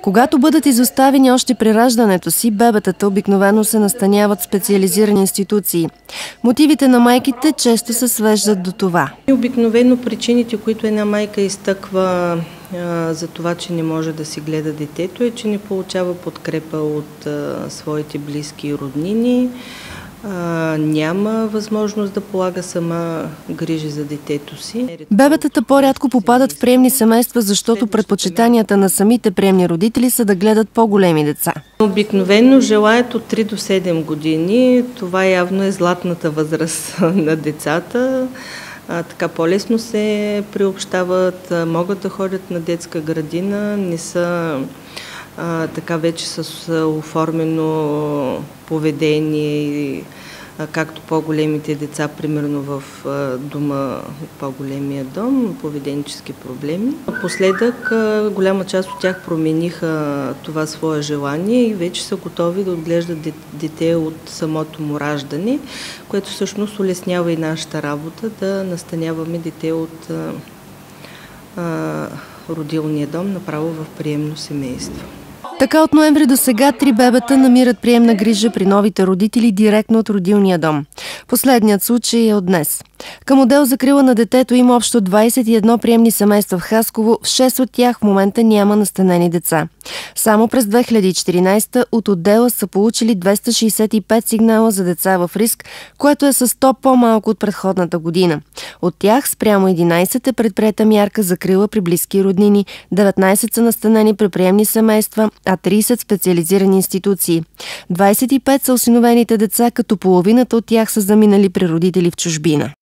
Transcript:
Когато бъдат изоставени още при раждането си, бебетата обикновено се настаняват в специализирани институции. Мотивите на майките често се свеждат до това. Обикновено причините, които една майка изтъква за това, че не може да си гледа детето, е, че не получава подкрепа от своите близки и роднини, няма възможност да полага сама грижи за детето си. Бебетата по-рядко попадат в приемни семейства, защото предпочитанията на самите приемни родители са да гледат по-големи деца. Обикновено желаят от 3 до 7 години. Това явно е златната възраст на децата. Така по-лесно се приобщават, могат да ходят на детска градина, не са така вече с оформено поведение, както по-големите деца, примерно в дома, по-големия дом, поведенчески проблеми. Напоследък голяма част от тях промениха това свое желание и вече са готови да отглеждат дете от самото му раждане, което всъщност улеснява и нашата работа да настаняваме дете от родилния дом направо в приемно семейство. Така от ноември до сега 3 бебета намират приемна грижа при новите родители директно от родилния дом. Последният случай е от днес. Към отдел закрила на детето има общо 21 приемни семейства в Хасково, в 6 от тях в момента няма настанени деца. Само през 2014 от отдела са получили 265 сигнала за деца в риск, което е с 100 по-малко от предходната година. От тях спрямо 11 е предприета мярка закрила при близки роднини, 19 са настанени при приемни семейства, а 30 специализирани институции. 25 са осиновените деца, като половината от тях са заминали при родители в чужбина.